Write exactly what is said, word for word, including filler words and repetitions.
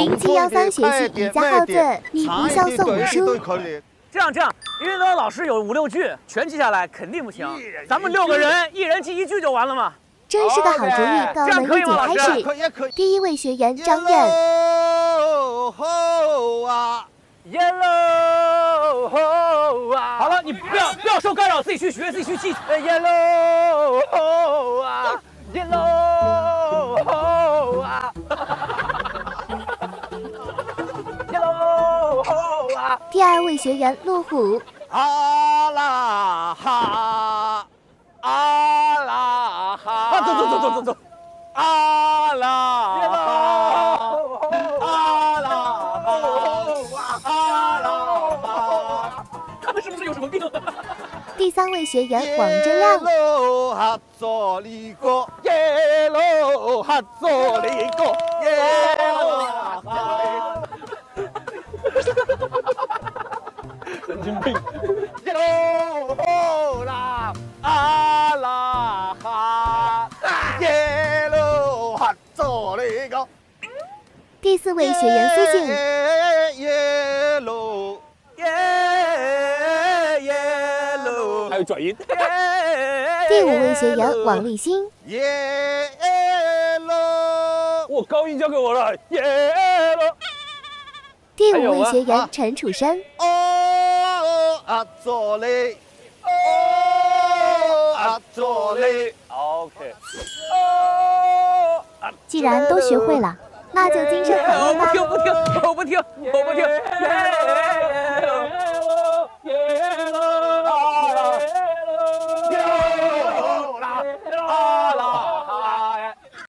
零七幺三学习宜家号子，你不孝送五书。 这样这样，因为那老师有五六句，全记下来肯定不行。咱们六个人，一人记一句就完了嘛。 真是个好主意，高门一举开始。第一位学员张燕。 Yellow 啊！好了，你不要不要受干扰，自己去学，自己去记。Yellow 啊 ，Yellow 啊 ，Yellow 啊！ 第二位学员陆虎。 啊啦哈，啊啦哈！啊，走走走走走走！啊啦哈，啊啦哈！他们是不是有什么病？ 第三位学员王真亮。 Yellow 哈佐里哥 ，Yellow 哈佐里哥 ，Yellow 哈。神经病 ！Yellow 啦啊啦哈 ，Yellow 哈佐里哥。 第四位学员苏静。 Yellow。还有转音。 第五位学员王立新。 我高音交给我了。Yellow。 第五位学员陈楚生。 哦啊左嘞，哦啊左嘞。OK。哦。 既然都学会了，那就精神好练吧。 我不听，不听，我不听，我不听。